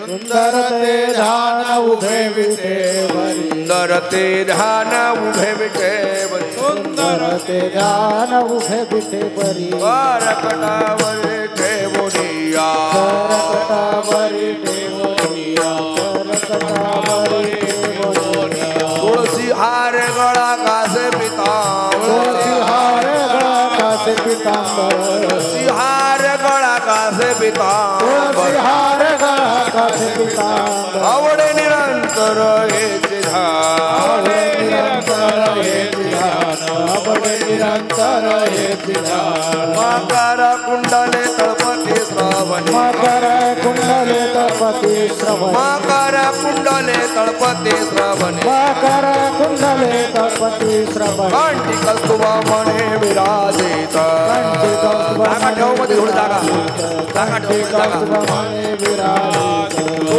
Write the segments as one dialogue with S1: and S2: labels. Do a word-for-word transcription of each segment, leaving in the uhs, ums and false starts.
S1: सुंदर ते ध्यान उभे विटेवरी
S2: सुंदर ते ध्यान उभे विटेवरी
S1: सुंदर ते ध्यान उभे विटेवरी
S2: करकटावरी ठेवुनिया
S1: करकटावरी ठेवुनिया करकटावरी ठेवुनिया
S2: तुळसी हार गळा कासे पितांबर
S1: तुळसी हार गळा कासे पितांबर
S2: तुळसी हार गळा कासे पितांबर
S1: तुळसी हार गळा कासे पितांबर
S2: आवडे निरंतर हेचे ध्यान
S1: आवडे निरंतर हेचे ध्यान आवडे निरंतर हेचे ध्यान
S2: मकर कुंडले तळपती श्रावणी
S1: मकर कुंडले तळपती श्रवणी
S2: मकर कुंडले तळपती श्रावणी
S1: मकर कुंडले तळपती श्रवणी
S2: कंठी कस्तुभा मने विराजित
S1: कंठी कौस्तुभ
S2: जागा ठेव मध्ये थोडी जागा जागा ठेव मध्ये जागा
S1: कौस्तुभमाने विराजित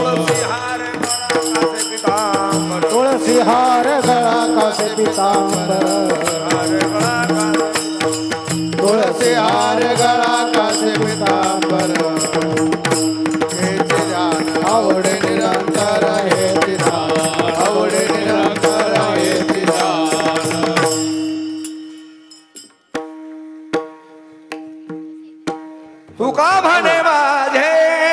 S2: तुळसी हार गळा कासे पितांबर
S1: तुळसी हार गळा कासे पितांबर हेचे ध्यान आवडे निरंतर हेचे ध्यान आवडे निरंतर हेचे ध्यान
S2: तुका म्हणे माझे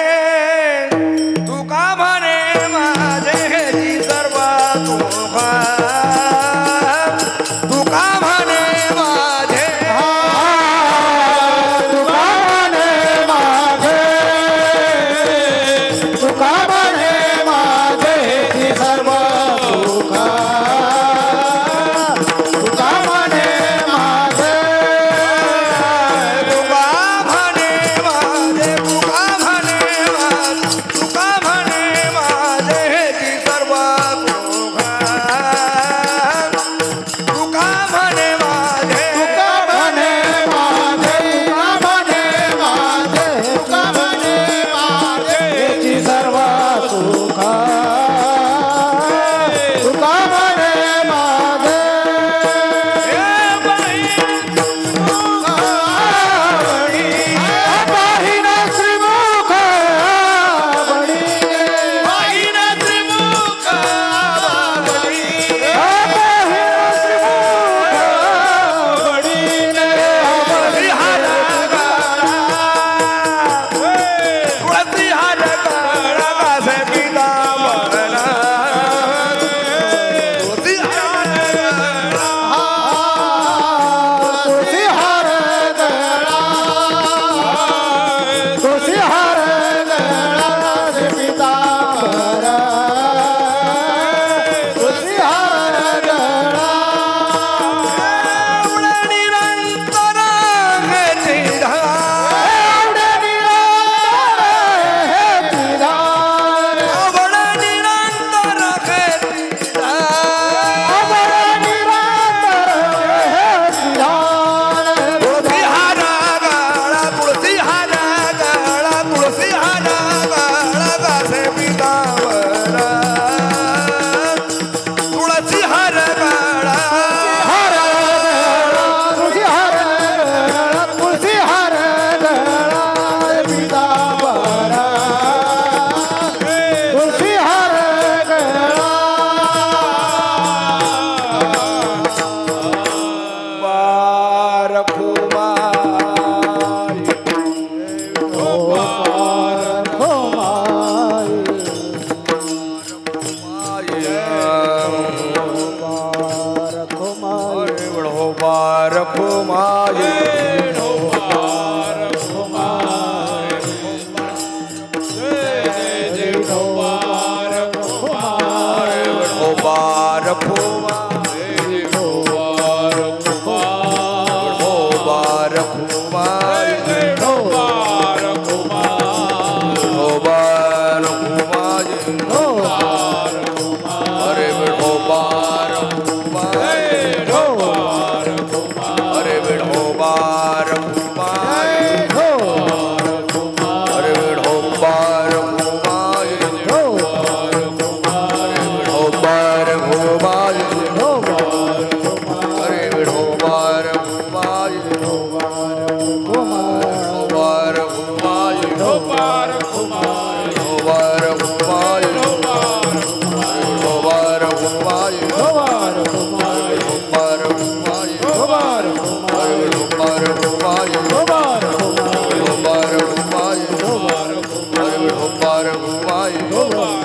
S2: तुका म्हणे माझे जी सर्व तुका तुका म्हणे गोपार घुमाई
S1: गोपार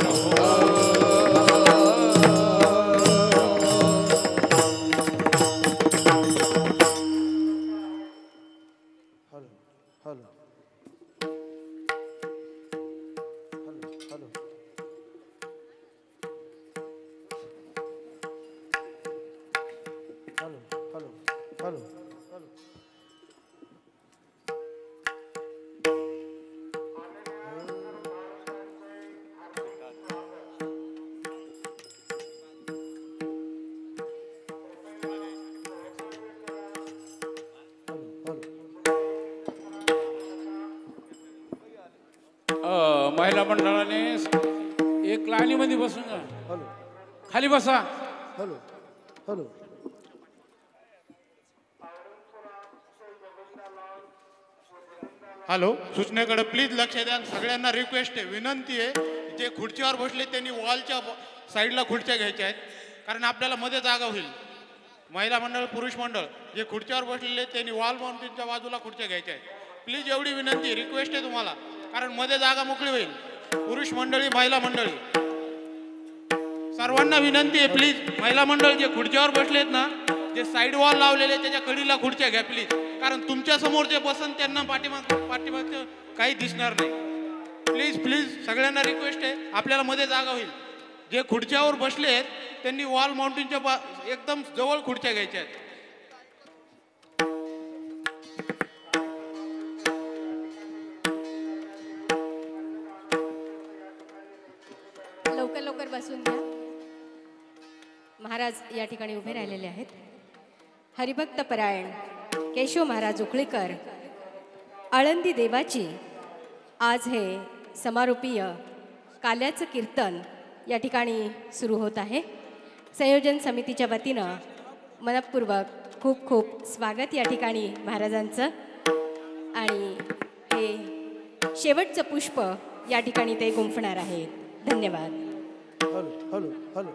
S1: महिला मंडळाने एक लाईनीमध्ये बसून जा. खाली बसा.
S3: हॅलो हॅलो
S4: हॅलो सूचनेकडे प्लीज लक्ष द्या. सगळ्यांना रिक्वेस्ट आहे, विनंती आहे, जे खुर्चीवर बसले त्यांनी वॉलच्या साईडला खुर्च्या घ्यायच्या आहेत, कारण आपल्याला मध्ये जागा होईल. महिला मंडळ पुरुष मंडळ जे खुर्च्यावर बसलेले त्यांनी वॉल माउंटेनच्या बाजूला खुर्च्या घ्यायच्या आहेत. प्लीज एवढी विनंती रिक्वेस्ट आहे तुम्हाला, कारण मध्ये जागा मोकळी होईल. पुरुष मंडळी महिला मंडळी सर्वांना विनंती आहे, प्लीज महिला मंडळ जे खुर्च्यावर बसलेत ना, जे साईड वॉल लावलेले त्याच्या कडीला खुर्च्या घ्या प्लीज, कारण तुमच्या समोर जे बसन त्यांना पाठीमाग पाठीमागचं काही दिसणार नाही. प्लीज प्लीज सगळ्यांना रिक्वेस्ट आहे, आपल्याला मध्ये जागा होईल. जे खुर्च्यावर बसले आहेत त्यांनी वॉल माउंटेनच्या बा एकदम जवळ खुर्च्या घ्यायच्या आहेत.
S5: लवकर लवकर बसून घ्या. महाराज या ठिकाणी उभे राहिलेले आहेत. हरिभक्त परायण केशव महाराज उखळीकर आळंदी देवाची आज हे समारोपीय काल्याचं कीर्तन या ठिकाणी सुरू होत आहे. संयोजन समितीच्या वतीनं मनपूर्वक खूप खूप स्वागत या ठिकाणी महाराजांचं. आणि हे शेवटचं पुष्प या ठिकाणी ते गुंफणार आहेत. धन्यवाद.
S3: Hello hello hello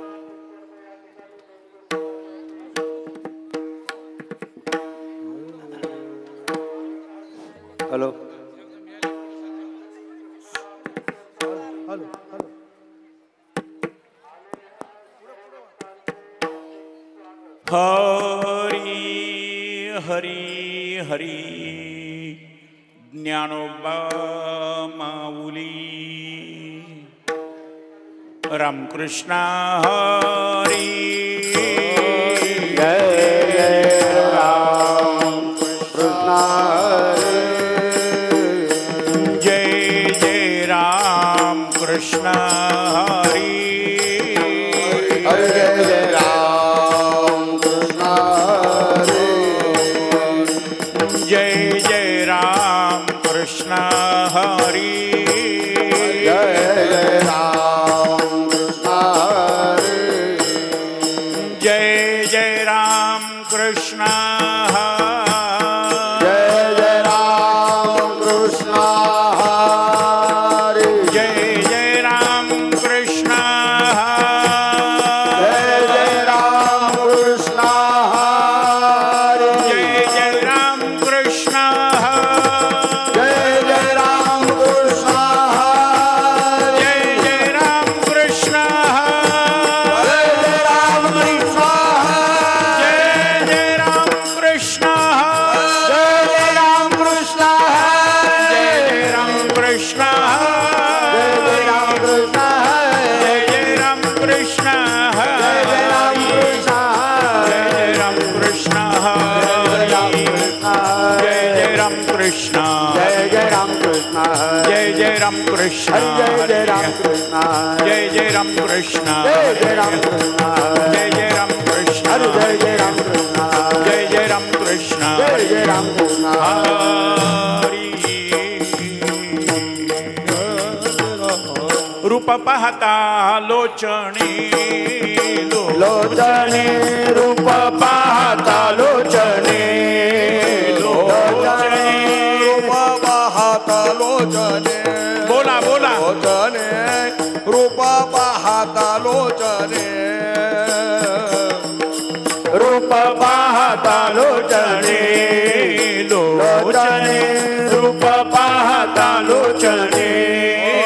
S2: hello
S3: hello hello
S6: Hari Hari Hari Dnyanoba Mauli Ramkrishna Hari
S1: जय राम कृष्ण
S6: जय जय राम कृष्ण हरी
S1: हरे जय राम कृष्ण
S6: जय जय राम कृष्ण हरी
S1: जय जय राम कृष्ण
S6: जय जय राम कृष्ण
S1: जय जय राम कृष्ण हरे
S6: जय जय राम कृष्ण
S1: जय जय राम कृष्ण हरे
S6: जय जय राम कृष्ण
S1: जय जय राम कृष्ण हरे
S6: जय जय राम कृष्ण
S1: जय जय राम कृष्ण
S6: जय जय राम कृष्ण
S1: जय जय राम कृष्ण
S6: जय जय राम कृष्ण
S1: जय जय राम कृष्ण
S6: जय जय राम कृष्ण
S1: जय जय राम कृष्ण
S6: जय जय राम कृष्ण जय जय राम कृष्ण
S1: जय जय राम कृष्ण
S6: जय जय राम कृष्ण
S1: जय जय राम कृष्ण
S6: जय जय राम कृष्ण
S1: जय जय राम कृष्ण
S6: जय जय राम कृष्ण
S1: हरे जय जय राम कृष्ण
S6: जय जय राम कृष्ण
S1: जय जय राम कृष्ण
S6: हरी रूप पाहता लोचणी
S1: लोचने रूप पाहता लोचने लोचने
S2: रूप पाहता लोचने
S6: बोला बोला
S2: लोचने रूप पाहता लोचने
S1: रूप पाहता लोचने
S6: लोचने
S1: रूप पाहता लोचने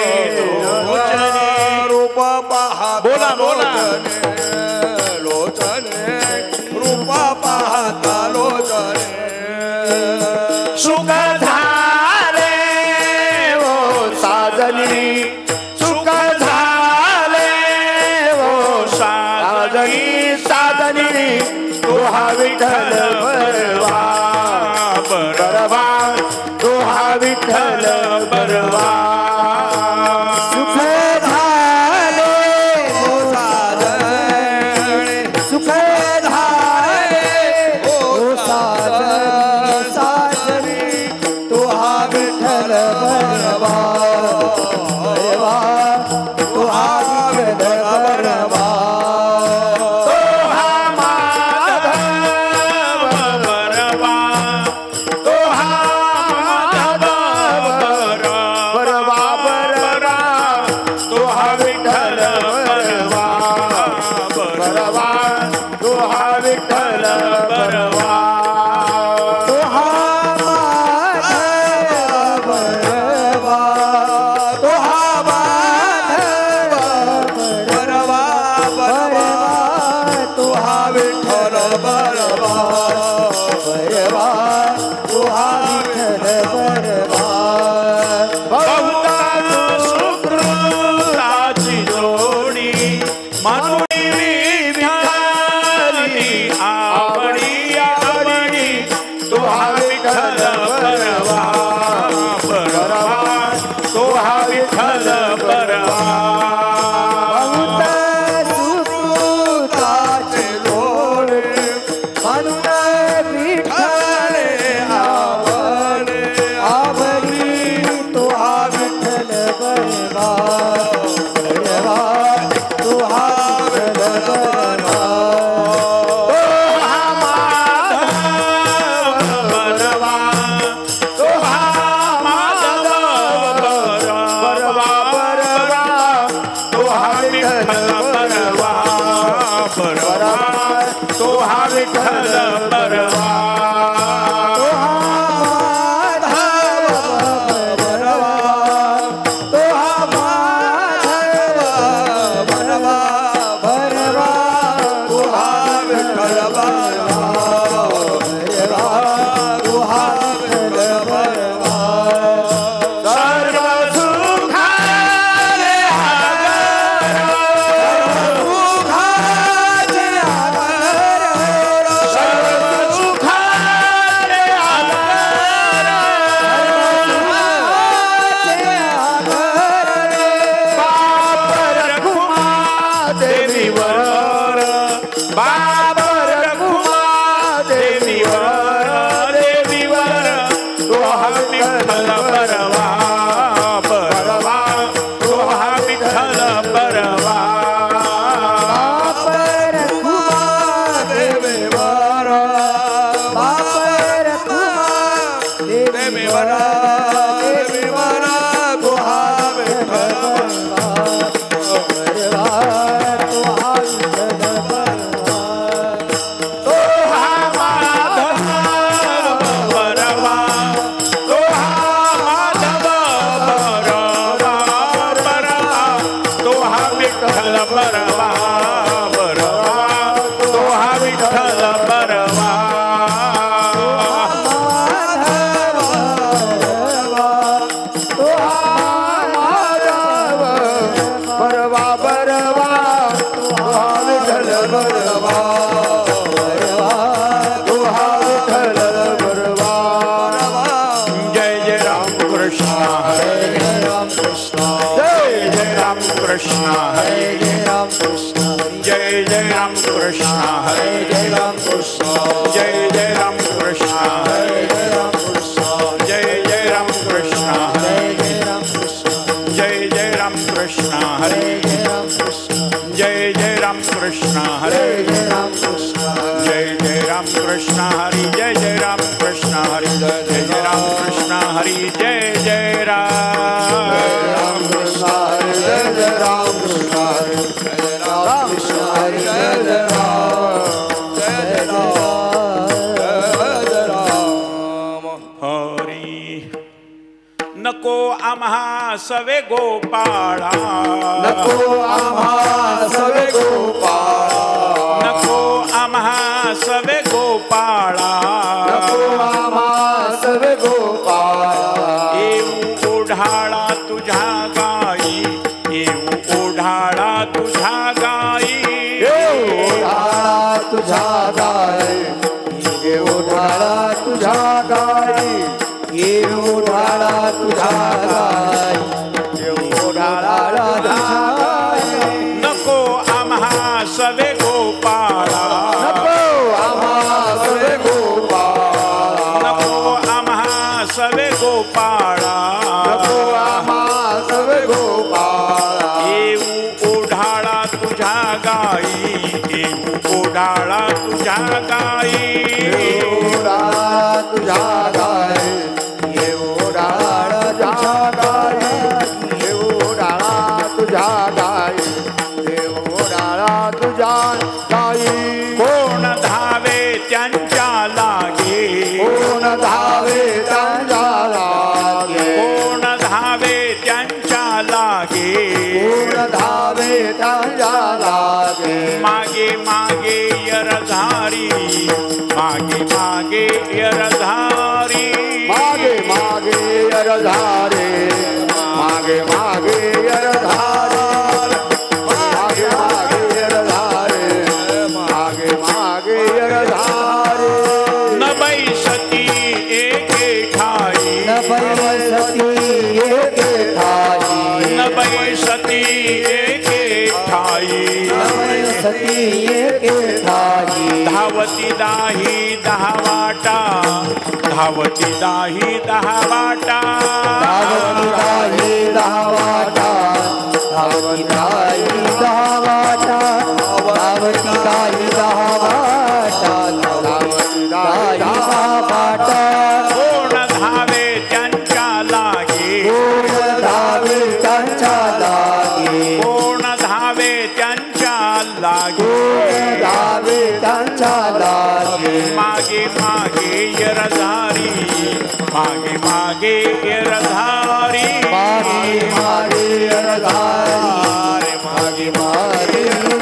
S1: परवा परवा तो हा विठ्ठल परवा
S6: तो हा विठ्ठल परवा सवे गोपाळा
S1: नको आम्हा सवे गोपाळा
S6: नको आम्हा सवे गोपाळा
S1: नको आम्हा सवे गोपाळा
S6: येऊ ओढाळा तुझ्या गाई येऊ ओढाळा तुझ्या गाई
S1: येऊ ओढाळा तुझ्या गाई येऊ ओढाळा तुझ्या गाई येऊ ओढाळा तुझ्या गाई
S6: नको आम्हा सवे गोपाळा
S1: नको आम्हा सवे गोपाळा
S6: नको आम्हा सवे गोपाळा
S1: नको आम्हा सवे गोपाळा
S6: येऊ ओढाळा तुझ्या गाई येऊ ओढाळा तुझ्या गाई
S1: ओढाळा तुझ्या गाई येऊ ओढाळा तुझ्या गाई येऊ ओढाळा तुझ्या गाई येऊ ओढाळा तुझ्या गाई
S6: कोण धावे त्यांच्या लागे
S1: कोण धावे त्यांच्या लागे
S6: कोण धावे त्यांच्या लागे
S1: कोण धावे त्यांच्या लागे
S6: मागे मागे यरधारी मागे मागे यरधारी
S1: मागे मागे यरधारे मागे मागे यरधारे मागे मागे यरधारे मागे मागे यरधारे
S6: न बैसती एके ठाई
S1: न बैसती एके ठाई
S6: न बैसती एके ठाई
S1: न बैसती एके ठाई
S6: धावती दाही दहा वाटा धावती दाही दहा वाटा
S1: धावती दाही दहा वाटा धावती दाही दहा वाटा धावती दाही दहा वाटा धावती दाही दहा वाटा
S6: कोण धावे त्यांच्या लागे
S1: कोण धावे त्यांच्या लागे
S6: कोण धावे त्यांच्या लागे
S1: धावे त्यांच्या लागे
S6: मागे मागे यरधारी मागे मागे यरधारी
S1: मागे मागे यरधारी मागे मागे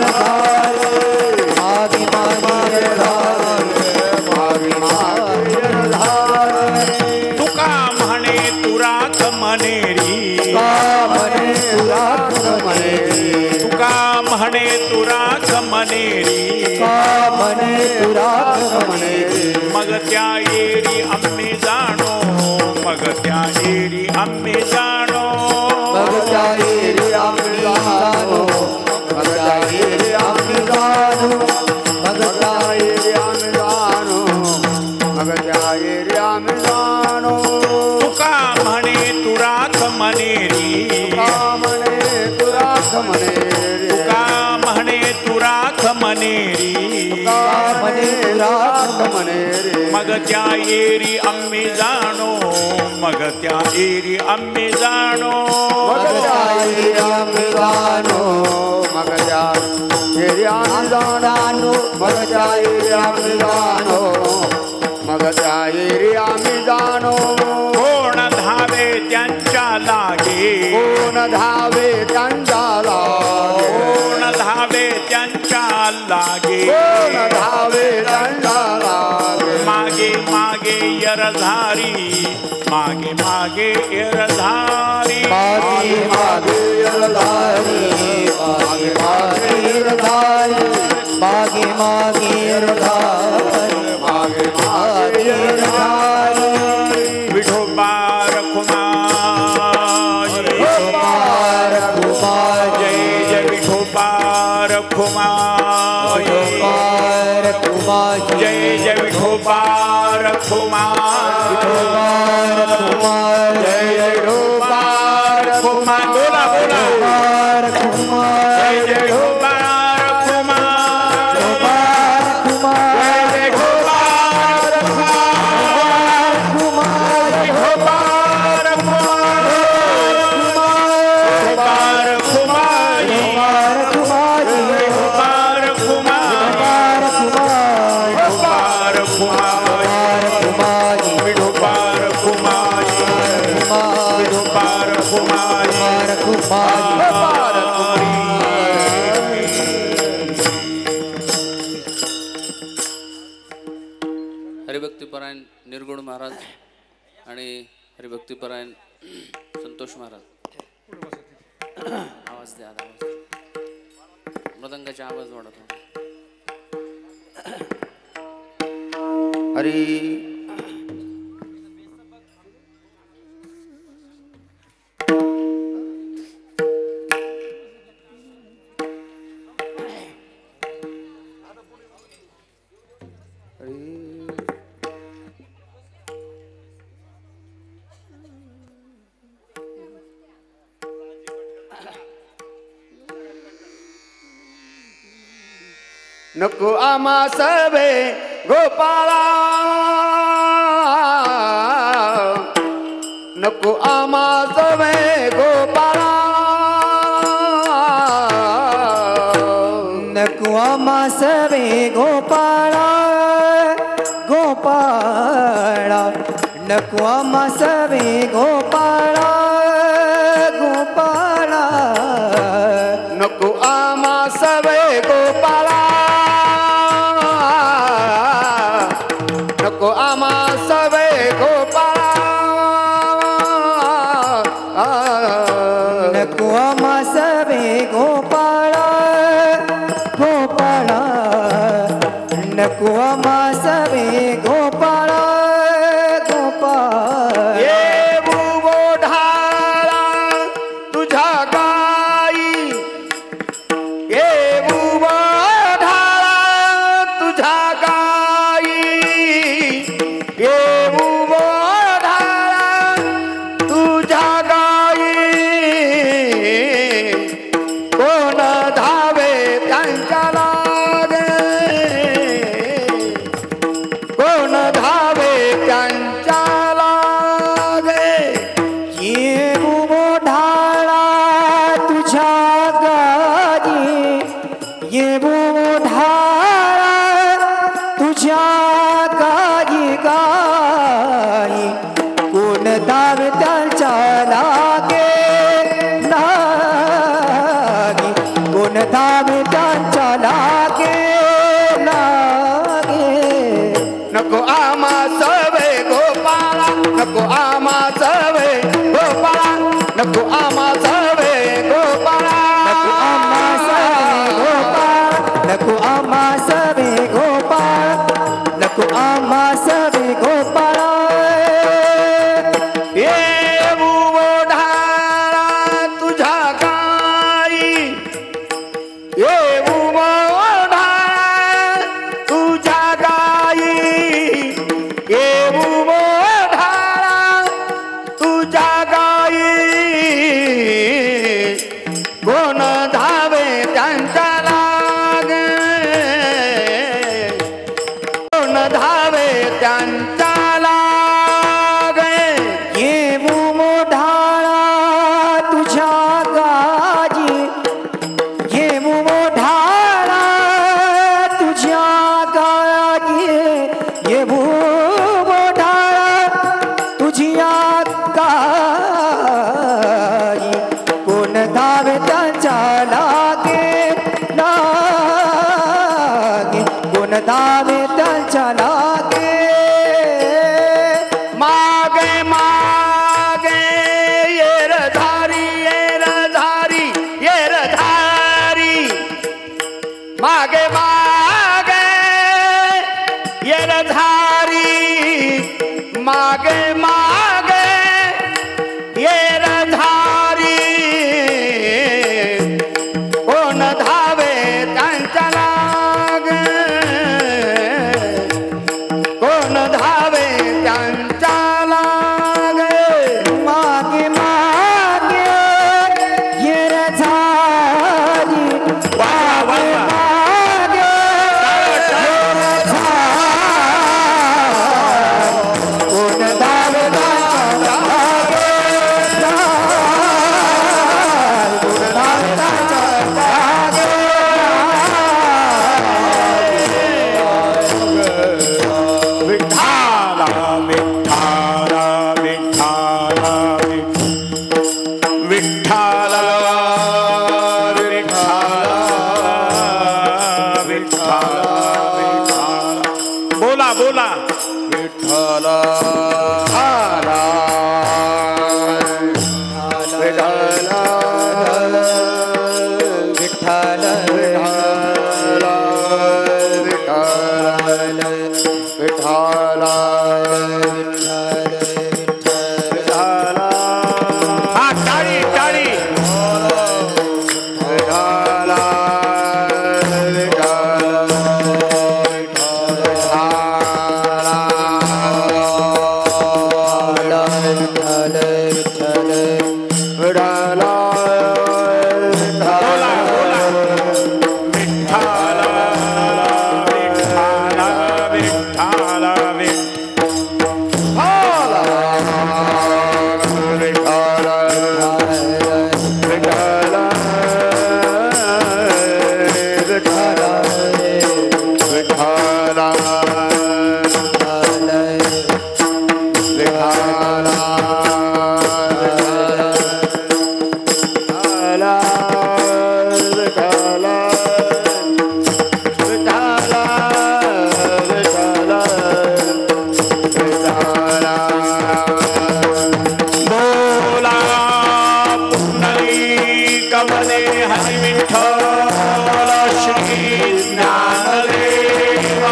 S1: यरधारी मागे मागे यरधारी मागे मागे यरधारी
S6: तुका म्हणे तुरात मनेरी
S1: का म्हणे तुरात मनेरी
S6: तुका म्हणे तुरात मनेरी
S1: का म्हणे तुरात मनेरी
S6: मग त्या येरी आम्ही जाणो मग त्या येरी आम्ही जाणो
S1: मग त्या येरी आम्ही जाणो मग त्या येरी आम्ही जाणो मग त्या येरी आम्ही जाणो मग त्या येरी आम्ही जाणो
S6: तुका म्हणे तुरात मनेरी
S1: का म्हणे तुरात मनेरी
S6: तुका म्हणे तुरात मनेरी
S1: का म्हणे तुरात मनेरी
S6: मग त्या येरी आम्ही जाणो मग त्या येरी आम्ही जाणो
S1: मग त्या येरी आम्ही जाणो मग त्या येरी आम्ही जाणो मग त्या येरी आम्ही जाणो मग त्या येरी आम्ही जाणो
S6: कोण धावे त्यांच्या लागे
S1: कोण धावे त्यांच्या लागे
S6: कोण धावे त्यांच्या लागे
S1: कोण धावे त्यांच्या लागे
S6: मागे मागे यरधारी मागे मागे यरधारी
S1: मागे मागे यरधारी मागे मागे यरधारी मागे मागे यरधारी मागे मागे यरधारी
S6: विठोबा रखुमाई
S1: पार कुमार
S6: जय जय विठोबा रखुमाई
S1: पार कुमार
S6: जय जय विठोबा रखुमाई
S1: पार कुमार
S6: जय जय विठोबा रखुमाई बोला बोला
S1: पार कुमार
S6: जय जय विठोबा रखुमाई
S1: पार कुमार
S6: जय जय विठोबा रखुमाई विठोबा रखुमाई
S1: पार
S6: विठोबा रखुमाई
S1: पार कुमार
S6: विठोबा रखुमाई
S1: पार कुमार
S6: विठोबा रखुमाई
S1: पार कुमार
S6: विठोबा रखुमाई विठोबा रखुमाई
S1: पार कुमार
S7: हरिभक्तीपरायण निर्गुण महाराज आणि हरिभक्तीपरायण संतोष महाराज आवाज द्या आवाज मृदंगाचा आवाज वाढत होता
S1: हरी नको आमा सबे गोपाळा नको आमा सबे गोपाळा नको आमा सबे गोपाळा गोपाळा नको आमा सबे गोपाळा गोपाळा नको आमा सबे गोपाळा नको आमा सबे गोपाळा नको आमा सबे गोपाळा गोपाळा नको आमा सबे गोपाळा गोपाळा ये बुबोढाळा तुझ्या गाई ये बुबोढाळा तुझ्या येऊ धारा तुझ्या गाई गाई कोण धावे त्यांच्या लागे लागे कोण धावे त्यांच्या लागे लागे नको आमा सवे गोपाळा नको आमा सवे गोपाळा नको आमा सवे गोपाळा नको आमा सवे गोपाळा नको आमा सवे गोपाळा नको आमा सवे गोपाळा येऊ ओढाळा तुझ्या गाई येऊ ओढाळा तुझ्या गाई येऊ ओढाळा तुझ्या गाई कोण धावे त्यांच्या लागे कोण धावे त्यांच्या लागे येऊ मोढाळा तुझ्या गाजी येऊ मोढाळा तुझ्या गाजी येऊ मोढाळा तुझ्या गाई कोण धावे त्यांच्या लागे लागे कोण धावे त्यांच्या लागे मागे मागे येर धारी येर धारी येर धारी मागे मागे येर धारी मागे मागे येर धारी कोण धावे त्यांच्या लागे कोण धावे त्यांच्या लागे मागे मागे येर झारी मागे मागे येर झारी कोण धावे त्यांच्या लागे कोण धावे त्यांच्या लागे
S6: विठ्ठला विठ्ठला विठ्ठला विठ्ठला विठ्ठला विठ्ठला बोला बोला
S2: विठ्ठला
S1: विठ्ठल
S6: हा टाळी टाळी बोला बोला विठ्ठला विठ्ठला विठ्ठला बोला पुंडलीकवने हरि विठ्ठल श्री ज्ञानदेव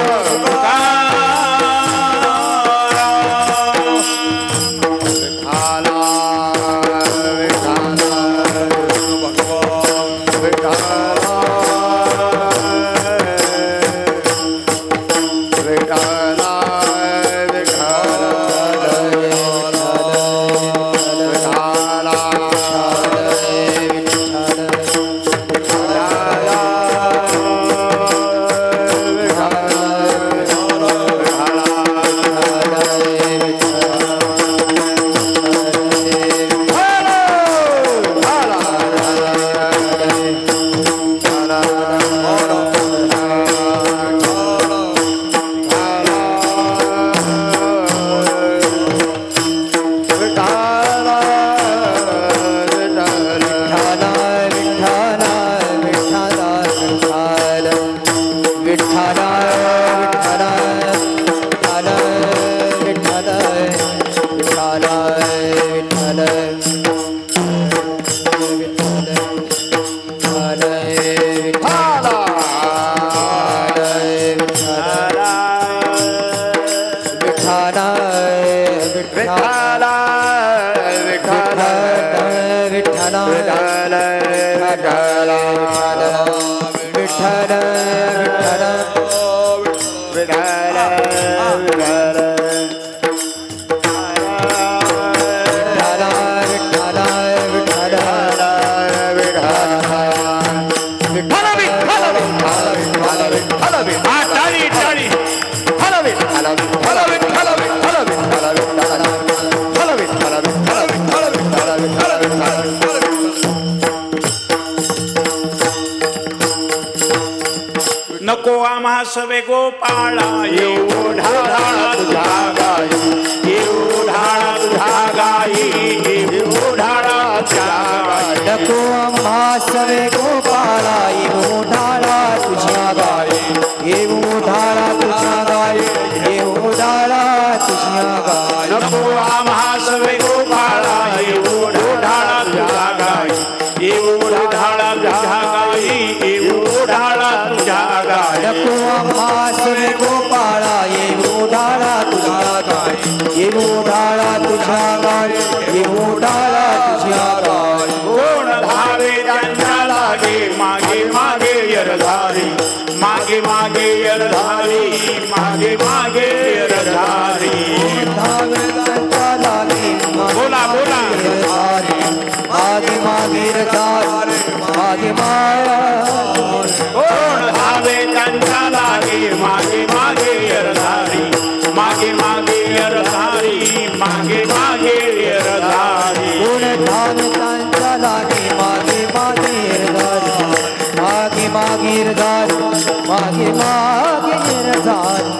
S1: विठ्ठल विठ्ठल विठ्ठल
S6: नको आम्हा सवे गोपाळा येऊ ढाळा तुझ्या गाई येऊ ढाळा तुझ्या गाई येऊ ढाळा तुझ्या गाई
S1: नको आम्हा सवे गोपाळा येऊ ढाळा तुझ्या गाई येऊ ढाळा तुझ्या गाई येऊ ढाळा तुझ्या गाई
S6: नको आम्हा सवे गोपाळा येऊ ढाळा तुझ्या गाई येऊ ढाळा तुझ्या गाई येऊ ढाळा तुझ्या गाई
S1: नको आम्हा सवे गोपाळा येऊ ढाळा तुझ्या गाई येऊ ढाळा तुझ्या गाई येऊ ढाळा तुझ्या गाई
S6: कोण धावे त्यांच्या लागे मागे मागे यरधारी मागे मागे यरधारी मागे मागे यरधारी
S1: धावे त्यांच्या लागे
S6: बोला बोला
S1: मागे मागे रधारी मागे मागे
S6: कोण धावे त्यांच्या लागे मागे मागे यरधारी मागे मागे यरधारी मागे मागे यरधारी
S1: कोण धावे त्यांच्या लागे मागे मागे रधारी मागे मागे रधारी मागे मागे रधारी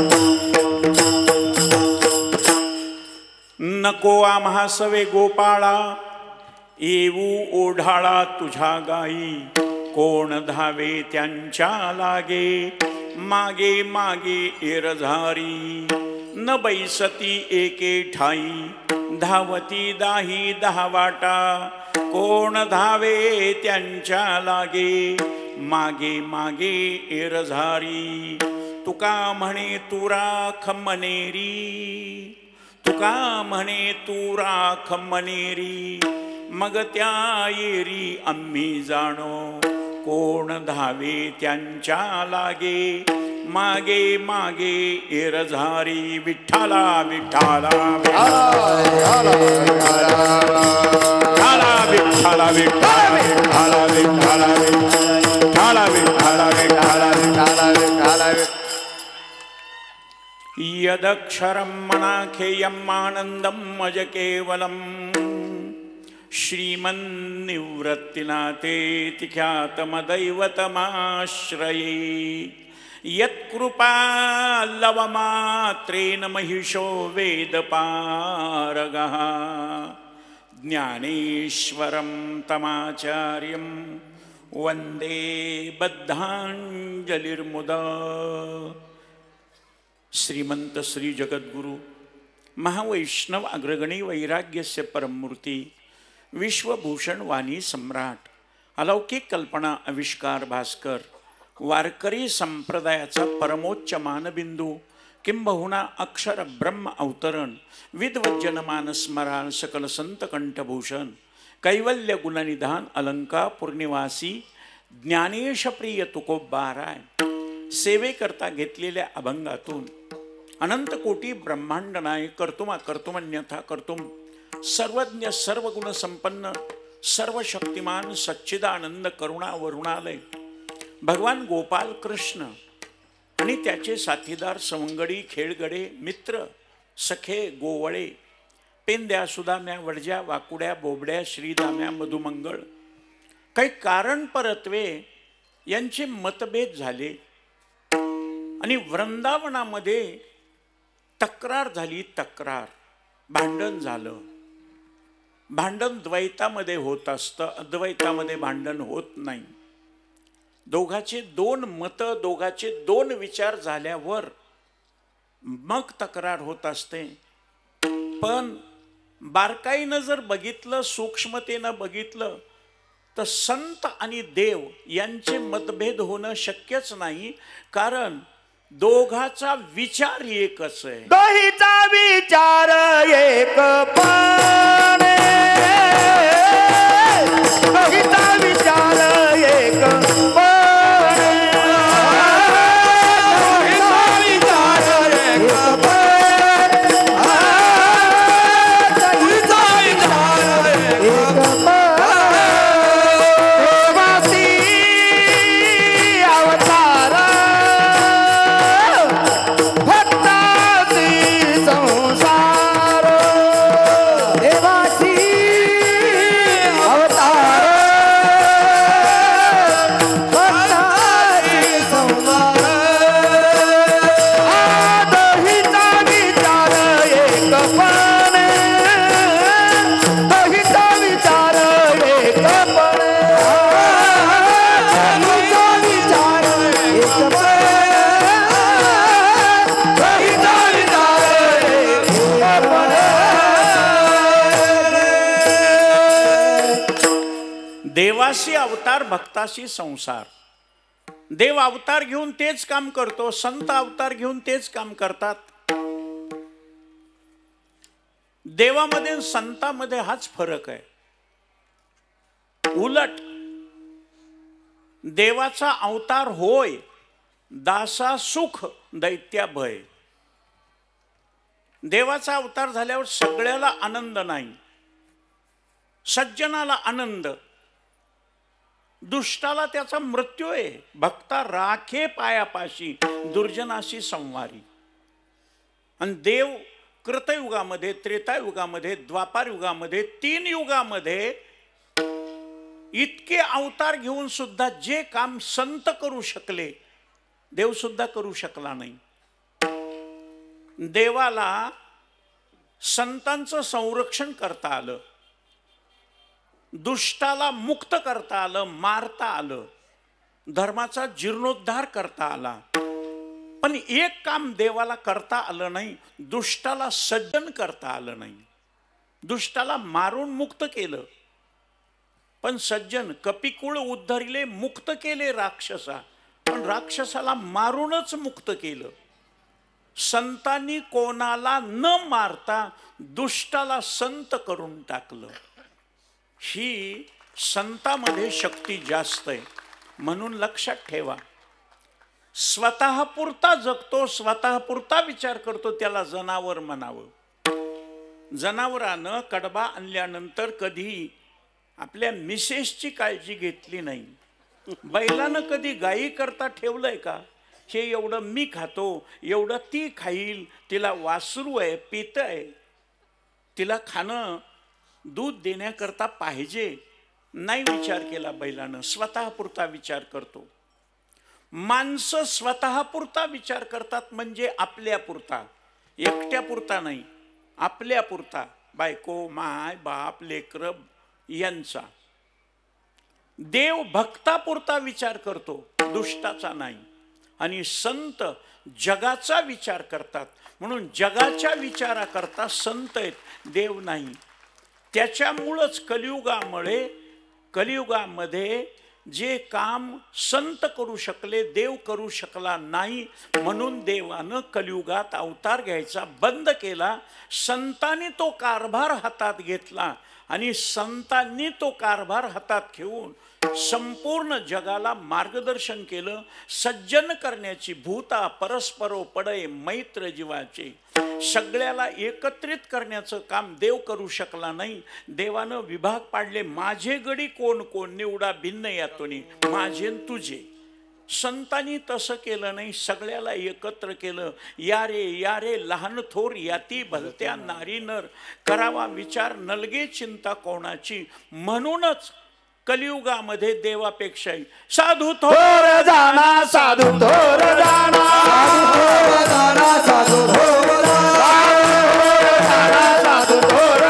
S6: नको आम्हा सवे गोपाळा येऊ ओढाळा तुझ्या गाई कोण धावे त्यांच्या लागे मागे मागे एरझारी न बैसती एके ठाई धावती दाही दहा वाटा कोण धावे त्यांच्या लागे मागे मागे एरझारी तुका म्हणे तू राख मनेरी तुका म्हणे तू राख मनेरी मग त्या येरी आम्ही जाणो कोण धावे त्यांच्या लागे मागे मागे एरझारी विठ्ठला विठ्ठला विठ्ठला विठ्ठला विठ्ठला विठ्ठला विठ्ठला विठ्ठला यदक्षरं मनाखेयम् आनन्दम् अज केवलम् श्रीमन्निवृत्तिनाथेति ख्यातमदैवतमाश्रये यत्कृपाल्लवमात्रेण महिषो वेदपारगः ज्ञानेश्वरं तमाचार्यं वन्दे बद्धाञ्जलिर्मुदा श्रीमंत श्री जगद्गुरु महावैष्णव अग्रगणी वैराग्यस्य परममूर्ती विश्वभूषण वाणी सम्राट अलौकिक कल्पना आविष्कार भास्कर वारकरी संप्रदायाचा परमोच्च मानबिंदू किंबहुना अक्षर ब्रह्म अवतरण विद्वज्जनमान स्मरण सकल संत कंठभूषण कैवल्य गुणनिधान अलंकापूर निवासी ज्ञानेश प्रिय तुकोबाराय सेवेकरता घेतलेल्या अभंगातून अनंत कोटी ब्रह्मांड नायक कर्तुमा कर्तुमन्यथा कर्तुम सर्वज्ञ सर्वगुण संपन्न सर्व शक्तिमान सच्चिदानंद करुणा वरुणालय भगवान गोपाल कृष्ण आणि त्याचे साथीदार सवंगडी खेळगडे मित्र सखे गोवळे पेंद्या सुदाम्या वडज्या वाकुड्या बोबड्या श्रीदाम्या मधुमंगळ काही कारण परत्वे यांचे मतभेद झाले आणि वृंदावनामध्ये तक्रार झाली तक्रार भांडण झालं भांडण द्वैतामध्ये होत असतं अद्वैतामध्ये भांडण होत नाही दोघाचे दोन मत दोघाचे दोन विचार झाल्यावर मग तक्रार होत असते पण बारकाईनं जर बघितलं सूक्ष्मतेनं बघितलं तर संत आणि देव यांचे मतभेद होणं शक्यच नाही कारण दोघाचा विचार एकच आहे
S2: दोहीचा विचार एक पण दोहीचा विचार
S6: देवासी अवतार भक्ताशी संसार. देव अवतार घेऊन तेच काम करतो, संत अवतार घेऊन तेच काम करतात. देवामध्ये आणि संतामध्ये हाच फरक आहे. उलट देवाचा अवतार होय, दासा सुख दैत्या भय. देवाचा अवतार झाल्यावर सगळ्याला आनंद नाही. सज्जनाला आनंद, दुष्टाला त्याचा मृत्यू आहे. भक्ता राखे पायापाशी, दुर्जनाशी संवारी. आणि देव कृतयुगामध्ये, त्रेतायुगामध्ये, द्वापार युगामध्ये, तीन युगामध्ये इतके अवतार घेऊन सुद्धा जे काम संत करू शकले, देव सुद्धा करू शकला नाही. देवाला संतांचं संरक्षण करता आलं, दुष्टाला मुक्त करता आलं, मारता आलं, धर्माचा जीर्णोद्धार करता आला. पण एक काम देवाला करता आलं नाही, दुष्टाला सज्जन करता आलं नाही. दुष्टाला मारून मुक्त केलं, पण सज्जन कपिकुळ उद्धरिले, मुक्त केले राक्षसा, पण राक्षसाला मारूनच मुक्त केलं. संतांनी कोणाला न मारता दुष्टाला संत करून टाकलं. ही संतामध्ये शक्ती जास्त आहे. म्हणून लक्षात ठेवा, स्वतः पुरता जगतो, स्वतः पुरता विचार करतो, त्याला जनावर म्हणावं. जनावरानं कडबा आणल्यानंतर कधी आपल्या मिसेसची काळजी घेतली नाही. बैलानं कधी गायी करता ठेवलंय का? हे एवढं मी खातो, एवढं ती खाईल, तिला वासरू आहे, पित आहे, तिला खाणं दूध देण्याकरता पाहिजे, नाही विचार केला बैलानं. स्वतः पुरता विचार करतो. माणसं स्वतः पुरता विचार करतात, म्हणजे आपल्या पुरता, एकट्या पुरता नाही, आपल्या पुरता. बायको, माय, बाप, लेकर यांचा. देव भक्तापुरता विचार करतो, दुष्टाचा नाही. आणि संत जगाचा विचार करतात, म्हणून जगाच्या विचाराकरता संत आहेत, देव नाही. त्याच्यामुळंच कलियुगामुळे कलियुगामध्ये जे काम संत करू शकले, देव करू शकला नाही. म्हणून देवानं कलियुगात अवतार घ्यायचा बंद केला. संतांनी तो कारभार हातात घेतला आणि संतांनी तो कारभार हातात घेऊन संपूर्ण जगाला मार्गदर्शन केलं. सज्जन करण्याची भूता परस्परो पडय मैत्र जीवाचे. सगळ्याला एकत्रित करण्याचं काम देव करू शकला नाही. देवानं विभाग पाडले. माझे गडी कोण कोण, निवडा भिन्न यातून माझे तुझे. संतांनी तसं केलं नाही, सगळ्याला एकत्र केलं. या रे या रे लहान थोर याती भलत्या नारी नर, करावा विचार नलगे चिंता कोणाची. म्हणूनच कलियुगामध्ये देवापेक्षाही साधू थोर जाना, साधू थोर जाना, साधू थोर जाना, साधू थोर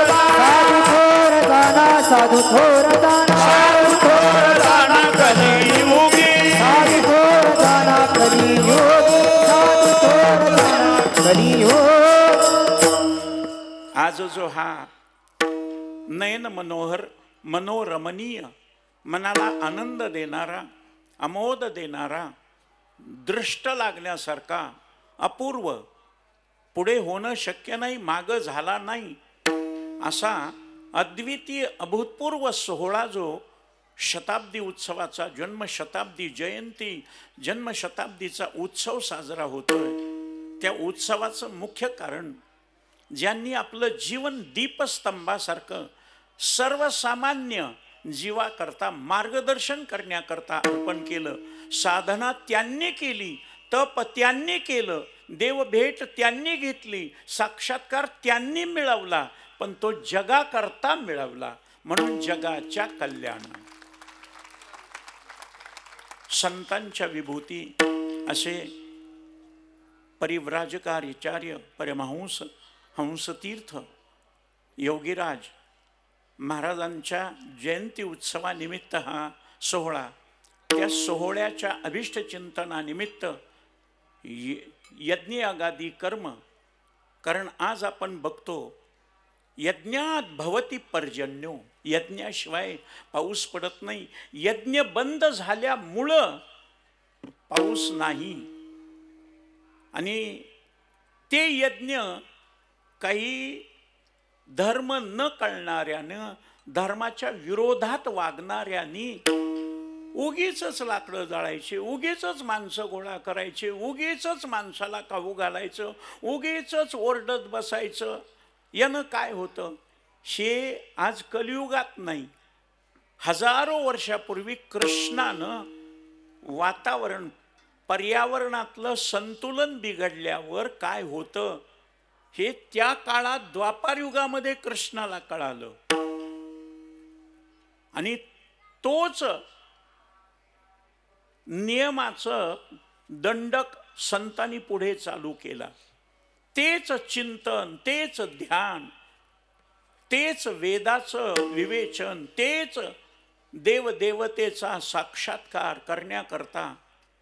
S6: जाना, साधू थोर जाना, साधू थोर जाना कलियुगी, साधू थोर जाना कलियुगी, साधू थोर जाना कलियुगी. आज जो हा नयन मनोहर मनोरमणीय, मनाला आनंद देणारा, अमोद देणारा, दृष्ट लागण्यासारखा, अपूर्व, पुढे होणं शक्य नाही, मागं झाला नाही, असा अद्वितीय अभूतपूर्व सोहळा जो शताब्दी उत्सवाचा, जन्मशताब्दी जयंती जन्मशताब्दीचा उत्सव साजरा होतोय. त्या उत्सवाचं मुख्य कारण, ज्यांनी आपलं जीवन दीपस्तंभासारखं सर्वसामान्य जीवाकरता मार्गदर्शन करण्याकरता अर्पण केलं. साधना त्यांनी केली, तप त्यांनी केलं, देवभेट त्यांनी घेतली, साक्षात्कार त्यांनी मिळवला, पण तो जगाकरता मिळवला. म्हणून जगाच्या कल्याण संतांच्या विभूती असे परिव्राजकाचार्य परमहंस हंसतीर्थ योगीराज महाराजांच्या जयंती उत्सवानिमित्त हा सोहळा. त्या सोहळ्याच्या अभिष्ट चिंतनानिमित्त यज्ञ यागादी कर्म. कारण आज आपण बघतो, यज्ञात भवती पर्जन्यो, यज्ञाशिवाय पाऊस पडत नाही. यज्ञ बंद झाल्यामुळं पाऊस नाही. आणि ते यज्ञ काही धर्म न कळणाऱ्यानं, धर्माच्या विरोधात वागणाऱ्यांनी उगीच लाकडं जाळायचे, उगीच माणसं गोळा करायचे, उगीच माणसाला खाऊ घालायचं, उगीच ओरडत बसायचं. यानं काय होतं? हे आज कलियुगात नाही, हजारो वर्षापूर्वी कृष्णानं वातावरण, पर्यावरणातलं संतुलन बिघडल्यावर काय होतं हे त्या काळात द्वापार युगामध्ये कृष्णाला कळालं. आणि तोच नियमाचं दंडक संतांनी पुढे चालू केला. तेच चिंतन, तेच ध्यान, तेच वेदाचं विवेचन, तेच देवदेवतेचा साक्षात्कार करण्याकरता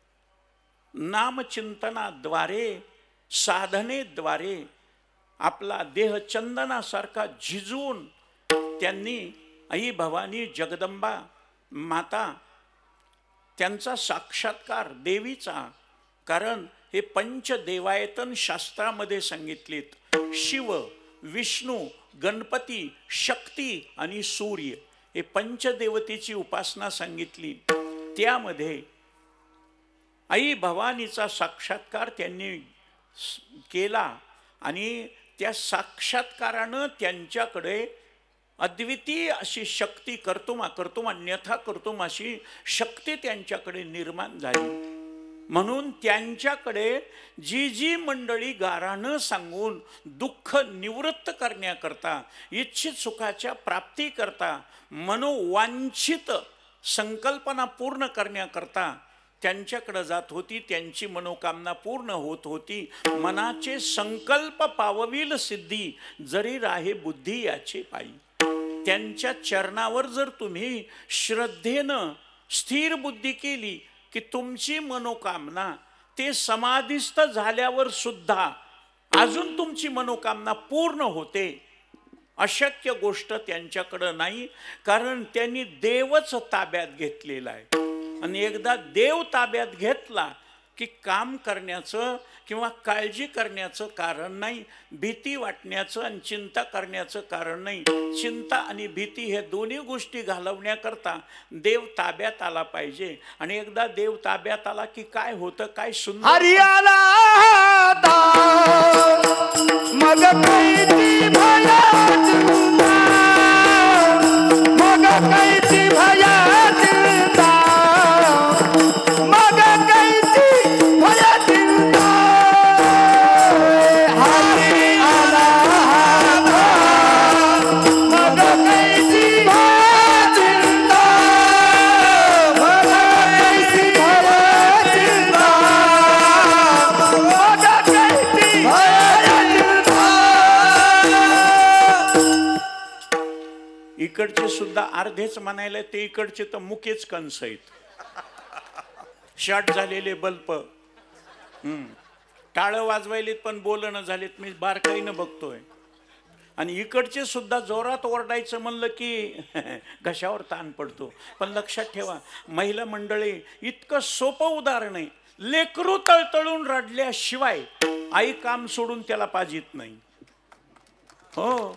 S6: नामचिंतनाद्वारे, साधनेद्वारे आपला देह चंदनासारखा झिजवून त्यांनी आई भवानी जगदंबा माता त्यांचा साक्षात्कार देवीचा. कारण हे पंचदेवायतन शास्त्रामध्ये सांगितलेत. शिव, विष्णू, गणपती, शक्ती आणि सूर्य हे पंचदेवतेची उपासना सांगितली. त्यामध्ये आई भवानीचा साक्षात्कार त्यांनी केला आणि त्या साक्षात्कारानं त्यांच्याकडे अद्वितीय अशी शक्ती, कर्तुम अकर्तुम अन्यथा कर्तुम अशी शक्ती त्यांच्याकडे निर्माण झाली. म्हणून त्यांच्याकडे जी जी मंडळी गारानं सांगून दुःख निवृत्त करण्याकरता, इच्छित सुखाच्या प्राप्तीकरता, मनोवांछित संकल्पना पूर्ण करण्याकरता त्यांच्याकडे जात होती, त्यांची मनोकामना पूर्ण होत होती. मनाचे संकल्प पावविल सिद्धी, जरी राहे बुद्धी याचे पायी. त्यांच्या चरणावर जर तुम्ही श्रद्धेनं स्थिर बुद्धी केली की तुमची मनोकामना ते समाधिस्थ झाल्यावर सुद्धा अजून तुमची मनोकामना पूर्ण होते. अशक्य गोष्ट त्यांच्याकडं नाही, कारण त्यांनी देवच ताब्यात घेतलेला आहे. आणि एकदा देव ताब्यात घेतला की काम करण्याचं किंवा काळजी करण्याचं कारण नाही, भीती वाटण्याचं आणि चिंता करण्याचं कारण नाही. चिंता आणि भीती हे दोन्ही गोष्टी घालवण्याकरता देव ताब्यात आला पाहिजे. आणि एकदा देव ताब्यात आला की काय होतं, काय सुंदर.
S1: हरियाला मग कैची भयात मग कैची भयात मग कैची भयात हरियाला मग कैची भयात मग कैची भयात
S6: इकडचे सुद्धा अर्धेच म्हणायला, ते इकडचे तर मुकेच कंस आहेत. शॉर्ट झालेले बल्ब, हम्म टाळं वाजवायलेत पण बोलणं झालेत, मी बारकाईनं बघतोय. आणि इकडचे सुद्धा जोरात ओरडायचं म्हणलं की घशावर ताण पडतो. पण लक्षात ठेवा, महिला मंडळी इतकं सोपं उदाहरण आहे. लेकरू तळतळून रडल्याशिवाय आई काम सोडून त्याला पाजित नाही. हो,